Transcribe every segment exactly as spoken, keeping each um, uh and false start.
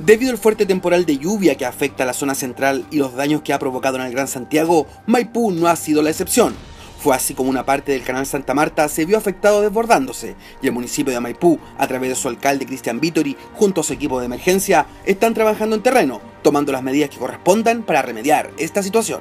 Debido al fuerte temporal de lluvia que afecta a la zona central y los daños que ha provocado en el Gran Santiago, Maipú no ha sido la excepción. Fue así como una parte del canal Santa Marta se vio afectado desbordándose, y el municipio de Maipú, a través de su alcalde Cristian Vittori, junto a su equipo de emergencia, están trabajando en terreno, tomando las medidas que correspondan para remediar esta situación.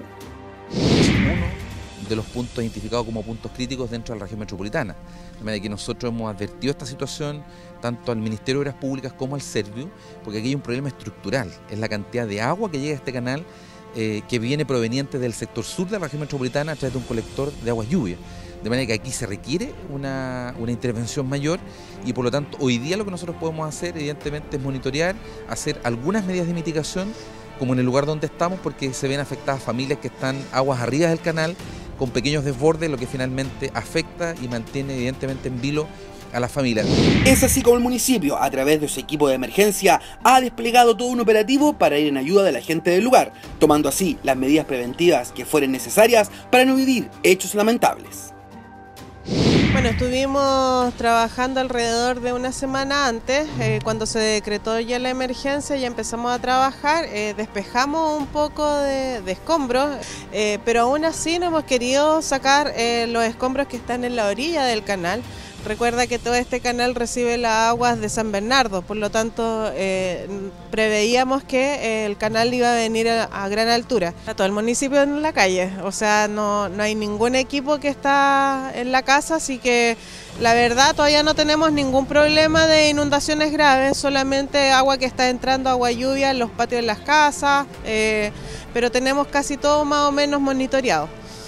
De los puntos identificados como puntos críticos dentro de la región metropolitana. De manera que nosotros hemos advertido esta situación tanto al Ministerio de Obras Públicas como al Servio, porque aquí hay un problema estructural, es la cantidad de agua que llega a este canal eh, que viene proveniente del sector sur de la región metropolitana a través de un colector de aguas lluvias. De manera que aquí se requiere una, una intervención mayor y por lo tanto hoy día lo que nosotros podemos hacer evidentemente es monitorear, hacer algunas medidas de mitigación como en el lugar donde estamos, porque se ven afectadas familias que están aguas arriba del canal con pequeños desbordes, lo que finalmente afecta y mantiene evidentemente en vilo a las familias. Es así como el municipio, a través de su equipo de emergencia, ha desplegado todo un operativo para ir en ayuda de la gente del lugar, tomando así las medidas preventivas que fueren necesarias para no vivir hechos lamentables. Bueno, estuvimos trabajando alrededor de una semana antes, eh, cuando se decretó ya la emergencia, ya empezamos a trabajar, eh, despejamos un poco de, de escombros, eh, pero aún así no hemos querido sacar eh, los escombros que están en la orilla del canal. Recuerda que todo este canal recibe las aguas de San Bernardo, por lo tanto eh, preveíamos que eh, el canal iba a venir a, a gran altura. Está todo el municipio en la calle, o sea, no, no hay ningún equipo que está en la casa, así que la verdad todavía no tenemos ningún problema de inundaciones graves, solamente agua que está entrando, agua lluvia en los patios de las casas, eh, pero tenemos casi todo más o menos monitoreado.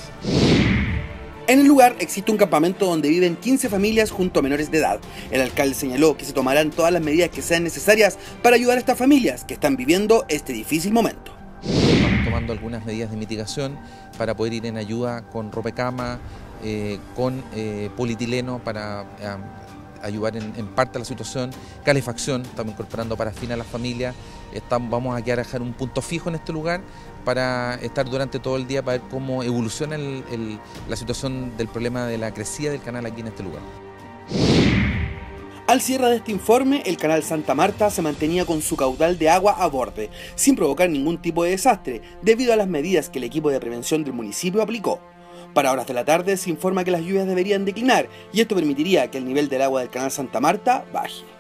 En el lugar existe un campamento donde viven quince familias junto a menores de edad. El alcalde señaló que se tomarán todas las medidas que sean necesarias para ayudar a estas familias que están viviendo este difícil momento. Estamos tomando algunas medidas de mitigación para poder ir en ayuda con ropa de cama, eh, con eh, polietileno para eh, ayudar en, en parte a la situación, calefacción, estamos incorporando parafina a las familias, estamos, vamos a quedar a dejar un punto fijo en este lugar para estar durante todo el día para ver cómo evoluciona el, el, la situación del problema de la crecida del canal aquí en este lugar. Al cierre de este informe, el canal Santa Marta se mantenía con su caudal de agua a borde, sin provocar ningún tipo de desastre, debido a las medidas que el equipo de prevención del municipio aplicó. Para horas de la tarde se informa que las lluvias deberían declinar y esto permitiría que el nivel del agua del canal Santa Marta baje.